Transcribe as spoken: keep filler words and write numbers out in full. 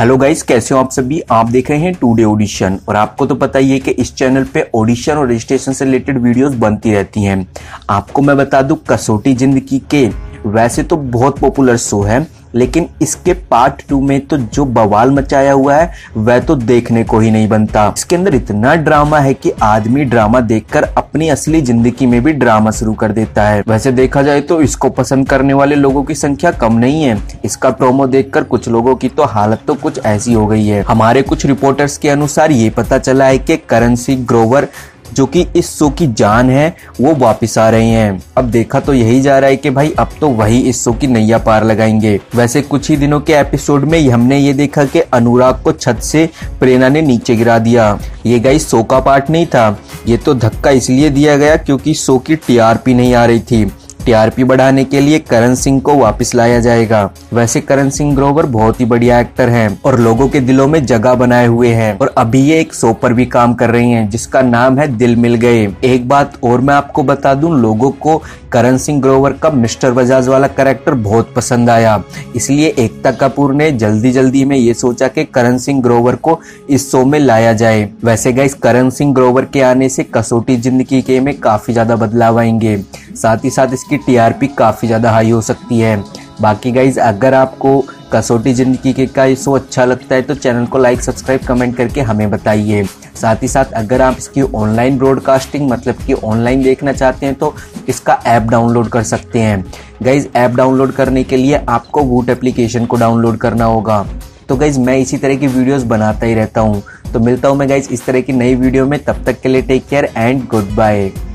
Hello guys, कैसे हो आप सभी। आप देख रहे हैं टुडे ऑडिशन और आपको तो पता ही है कि इस चैनल पे ऑडिशन और रजिस्ट्रेशन से रिलेटेड वीडियोस बनती रहती हैं। आपको मैं बता दूं, कसौटी जिंदगी के वैसे तो बहुत पॉपुलर शो है, लेकिन इसके पार्ट टू में तो जो बवाल मचाया हुआ है वह तो देखने को ही नहीं बनता। इसके अंदर इतना ड्रामा है कि आदमी ड्रामा देखकर अपनी असली जिंदगी में भी ड्रामा शुरू कर देता है। वैसे देखा जाए तो इसको पसंद करने वाले लोगों की संख्या कम नहीं है। इसका प्रोमो देखकर कुछ लोगों की तो हालत तो कुछ ऐसी हो गई है। हमारे कुछ रिपोर्टर्स के अनुसार ये पता चला है कि करण सिंह ग्रोवर जो कि इस शो की जान है वो वापस आ रहे हैं। अब देखा तो यही जा रहा है कि भाई अब तो वही इस शो की नैया पार लगाएंगे। वैसे कुछ ही दिनों के एपिसोड में हमने ये देखा कि अनुराग को छत से प्रेरणा ने नीचे गिरा दिया। ये गाइस शो का पार्ट नहीं था, ये तो धक्का इसलिए दिया गया क्योंकि शो की टीआरपी नहीं आ रही थी। टीआरपी बढ़ाने के लिए करण सिंह को वापस लाया जाएगा। वैसे करण सिंह ग्रोवर बहुत ही बढ़िया एक्टर हैं और लोगों के दिलों में जगह बनाए हुए हैं और अभी ये एक शो पर भी काम कर रही हैं जिसका नाम है दिल मिल गए। एक बात और मैं आपको बता दूं, लोगों को करण सिंह ग्रोवर का मिस्टर बजाज वाला कैरेक्टर बहुत पसंद आया, इसलिए एकता कपूर ने जल्दी जल्दी में ये सोचा कि करण सिंह ग्रोवर को इस शो में लाया जाए। वैसे गाइस, करण सिंह ग्रोवर के आने से कसौटी जिंदगी के में काफी ज्यादा बदलाव आएंगे, साथ ही साथ इसकी टीआरपी काफी ज्यादा हाई हो सकती है। बाकी गाइज, अगर आपको कसौटी जिंदगी के का ये शो अच्छा लगता है तो चैनल को लाइक सब्सक्राइब कमेंट करके हमें बताइए। साथ ही साथ अगर आप इसकी ऑनलाइन ब्रॉडकास्टिंग मतलब कि ऑनलाइन देखना चाहते हैं तो इसका ऐप डाउनलोड कर सकते हैं। गाइज, ऐप डाउनलोड करने के लिए आपको वूट एप्लीकेशन को डाउनलोड करना होगा। तो गाइज, मैं इसी तरह की वीडियोस बनाता ही रहता हूँ। तो मिलता हूँ मैं गाइज इस तरह की नई वीडियो में, तब तक के लिए take care and good bye.